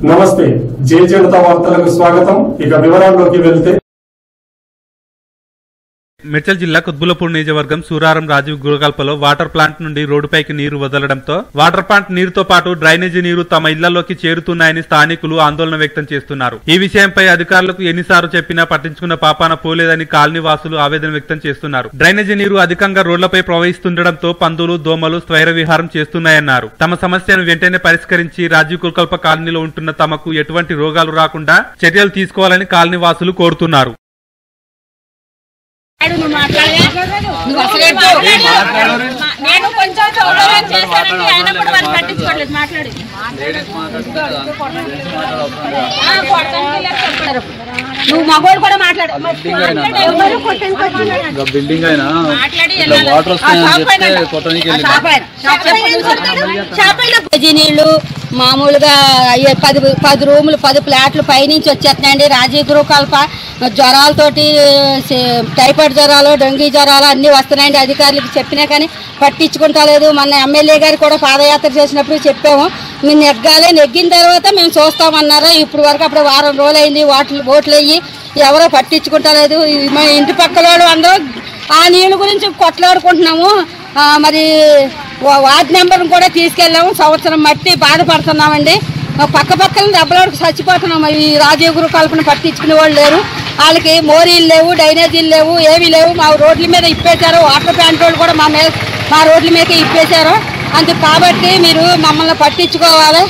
నమస్తే జే జనతా వార్తలకు స్వాగతం। ఇక వివరాల్లోకి వెళ్తే మేడ్చల్ జిల్లా కుత్బుల్లాపూర్ నియోజకవర్గం సూరారం రాజీవ్ గురకల్పలో వాటర్ ప్లాంట్ నుండి రోడ్డుపైకి నీరు వదలడంతో వాటర్ ప్లాంట్ నీరుతో పాటు డ్రైనేజీ నీరు తమ ఇళ్లలోకి చేరుతున్నాయని స్థానికులు ఆందోళన వ్యక్తం చేస్తున్నారు। ఈ విషయంపై అధికారులకు ఎన్నిసార్లు చెప్పినా పట్టించుకున్న పాపాన పోలేదని కాలనీ వాసులు ఆవేదన వ్యక్తం చేస్తున్నారు। డ్రైనేజీ నీరు అధికంగా రోడ్లపై ప్రవహిస్తుండటంతో పందులు దోమలు స్వైర విహారం చేస్తున్నాయన్నారు। తమ సమస్యను వెంటనే పరిష్కరించి రాజీవ్ గురకల్ప కాలనీలో ఉంటున్న తమకు ఎటువంటి రోగాలు రాకుండా చర్యలు తీసుకోవాలని కాలనీ వాసులు కోరుతున్నారు। నేను కొంచెం సౌలభ్యం చేశానండి, ఆయన కూడా వాళ్ళు పట్టించుకోలేదు, మాట్లాడి నువ్వు మగోడు కూడా మాట్లాడు నీళ్లు మామూలుగా 10 రూములు 10 ఫ్లాట్లు పైనుంచి వచ్చేస్తున్నాయండి। రాజీవ్ గురకల్ప జ్వరాలతోటి టైఫాయిడ్ జ్వరాలు డెంగీ జ్వరాలు అన్నీ వస్తున్నాయండి। అధికారులకు చెప్పినా కానీ పట్టించుకుంటలేదు। మన ఎమ్మెల్యే గారు కూడా పాదయాత్ర చేసినప్పుడు చెప్పాము, మేము నెగ్గిన తర్వాత మేము చూస్తామన్నారు। ఇప్పుడు వరకు అప్పుడు వారం రోజులు అయింది, ఓట్లు అయ్యి ఎవరో పట్టించుకుంటలేదు। మా ఇంటి పక్కల వాళ్ళు అందరూ ఆ నీళ్ళ గురించి కొట్లాడుకుంటున్నాము। మరి వార్డు నెంబర్ని కూడా తీసుకెళ్ళాము, సంవత్సరం మట్టి బాధపడుతున్నామండి। పక్కన దెబ్బలాడుకు చచ్చిపోతున్నాము। ఈ రాజీవ్ గురకల్పను పట్టించుకునే వాళ్ళు లేరు, వాళ్ళకి మోరీలు లేవు, డ్రైనేజీలు లేవు, ఏమీ లేవు। మా రోడ్ల మీద ఇప్పేశారు, వాటర్ ప్లాంట్ వాళ్ళు కూడా మా రోడ్ల మీద ఇప్పేశారు। అందుకు కాబట్టి మీరు మమ్మల్ని పట్టించుకోవాలి।